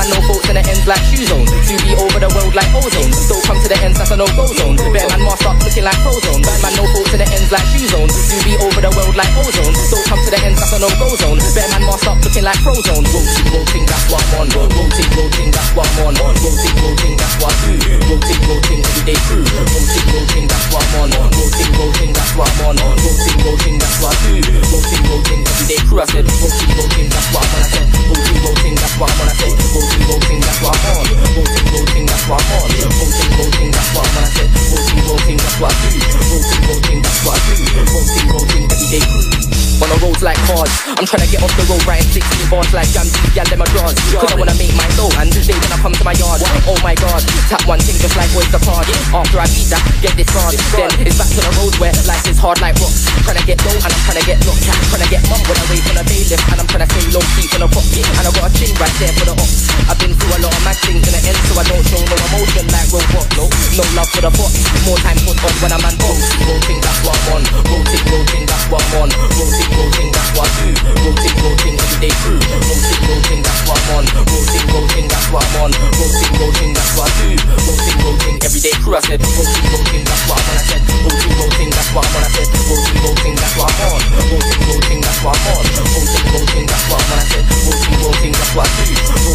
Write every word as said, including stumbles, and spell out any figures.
man no faults and it ends like shoe zone. To be over the world like ozone. Don't come to the ends, that's a no-go zone. Bear man mask up looking like ozone. Bad man no faults and it ends like shoe zone. To be over the world like ozone. Don't come to the ends, that's a no-go zone. Bear man mask up looking like frozone. Rotate, rotate, that's what I'm on. Rotate, rotate, that's what I'm on. Rotate, rotate, that's what I do. Rotate, rotate, everyday crew. Rotate, rotate, that's what I'm on. Rotate, rotate, that's what I'm on. Rotate, rotate, that's what I do. Rotate, rotate, everyday crew. I said, rotate, rotate, that's what I'm on. I said, rotate, rotate, that's what I'm on. I said, rotate, rotate, that's what I'm on. Rotate, rotate, that's what I'm on. Rotate, rotate, that's what I'm on. I said, rotate, rotate, that's what I do. Rotate, rotate, that's what I do. Rotate, rotate, everyday crew. On the roads like cars, I'm trying to get off the road writing sixteen bars like jam these gal them a draws. Cause I wanna make my dough and they wanna come to my yard. Oh my god, tap one thing just like Oyster card. After I beat that, get this card. Then it's back to the road where life is hard like rocks. Trying to get low and I'm trying to get locked. Trying to get mum when I wait on a bailiff and I'm trying to stay low key for the pop. And I got a thing right there for the ops. I've been through a lot of mad things in the end, so I don't show no emotion like robot. No, no love for the pot. More time put on when I'm on box. Rotate, that's what I'm on. Rotate, rotate, that's what I'm on. Rotate, rotate, that's what I do. Rotate, rotate, everyday crew. Rotate, rotate, that's what I'm on. Rotate, rotate, that's what I'm on. Rotate, rotate, that's what I do. Rotate, rotate, everyday crew. I said, rotate, rotate, that's what I'm on. I said, rotate, rotate, that's what I'm on. I said, rotate, rotate, that's what I'm on. Rotate, rotate, that's what I'm on. Rotate, rotate, that's what I'm on. I said, rotate, rotate, that's what I do.